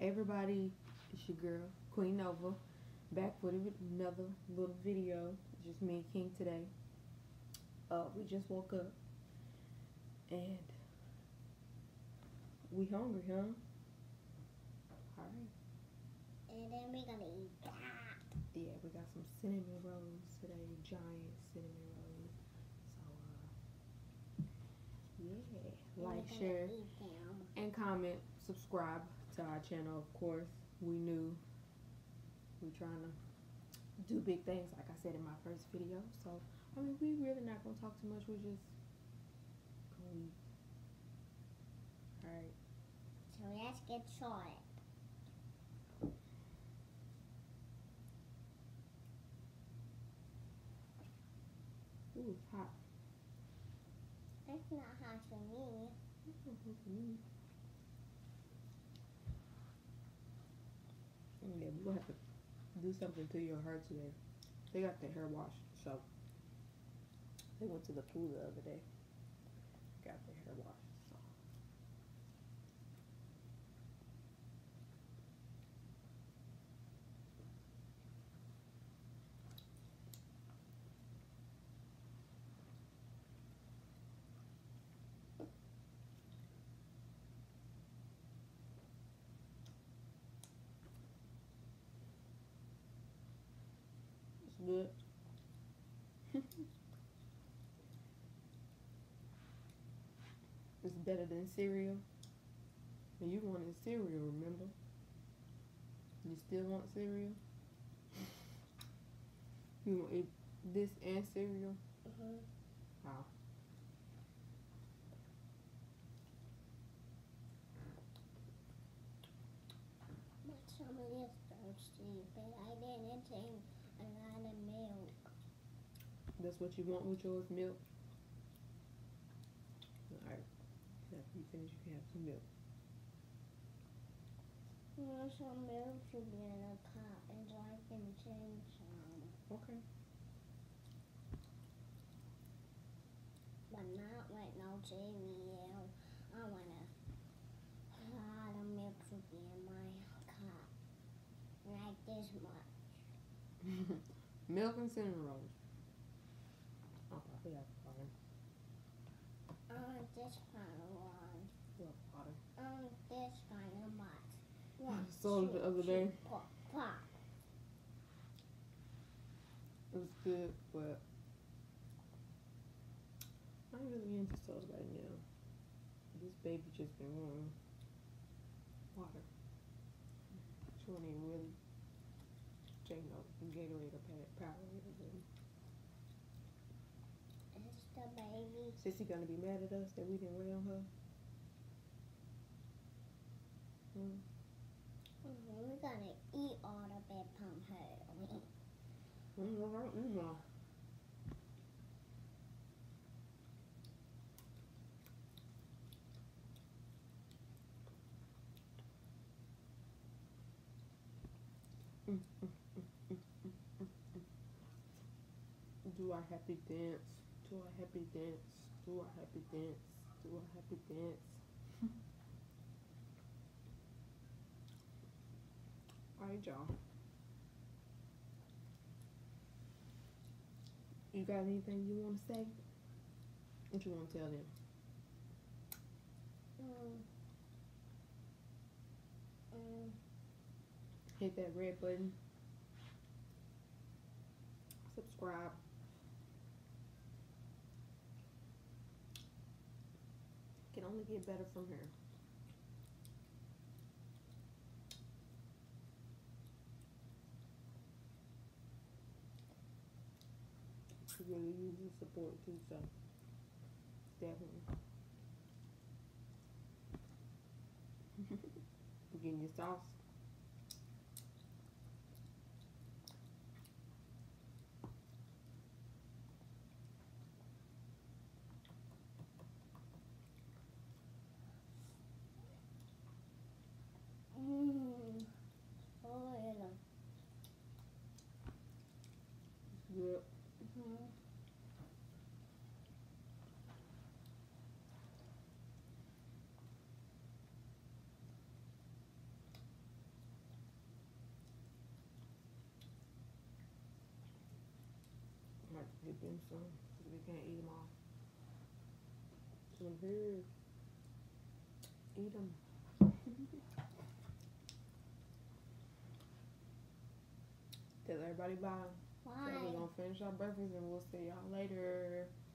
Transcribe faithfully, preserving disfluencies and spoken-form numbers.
Everybody, it's your girl, Queen Nova, back with another little video. Just me and King today. Uh, we just woke up and we hungry, huh? Alright. And then we're gonna eat that. Yeah, we got some cinnamon rolls today, giant cinnamon rolls. So, uh, yeah, like, share, and comment, subscribe to our channel, of course. We new, we trying to do big things, like I said in my first video. So, I mean, we really not gonna talk too much. We just gonna eat. All right. So let's get started. Ooh, it's hot. That's not hot for me. It's not hot for me. Yeah, we're gonna have to do something to your hair today. They got the hair wash, so they went to the pool the other day. Got the hair wash, so. It's good. It's better than cereal. And you wanted cereal, remember? You still want cereal? You want to eat this and cereal? Mm-hmm. Wow. My tummy is thirsty, but I didn't drink a lot of milk. That's what you want with yours, milk? Alright. After you finish, you can have some milk. I want some milk to be in a cup and so I can change some. Okay. But not with no cereal. I want a lot of milk to be in my cup. Like this much. Milk and cinnamon rolls. Okay, we have water. I want this kind of one. Love water. I want this kind of much. One, So two, the other day, three, four, five. it was good, but I ain't really into soda right now. This baby just been wanting water. She won't even really drink no Gatorade or Powerade or something. It's the baby. Sissy gonna be mad at us that we didn't wait on her? Hmm? Mm-hmm. We're gonna eat all the bed from her. Mm-hmm. Mm-hmm. Do our happy dance. Do our happy dance. Do our happy dance. Do our happy dance. Alright, y'all. You got anything you want to say? What you want to tell them? Mm. Mm. Hit that red button. Subscribe. Can only get better from here. She really uses support too, so definitely. Getting your sauce. Mm. Oh, yeah. Good. Mm-hmm. might get them some. We can't eat them all. Some here. Eat them. Tell everybody bye. Why? So we're gonna finish our breakfast and we'll see y'all later.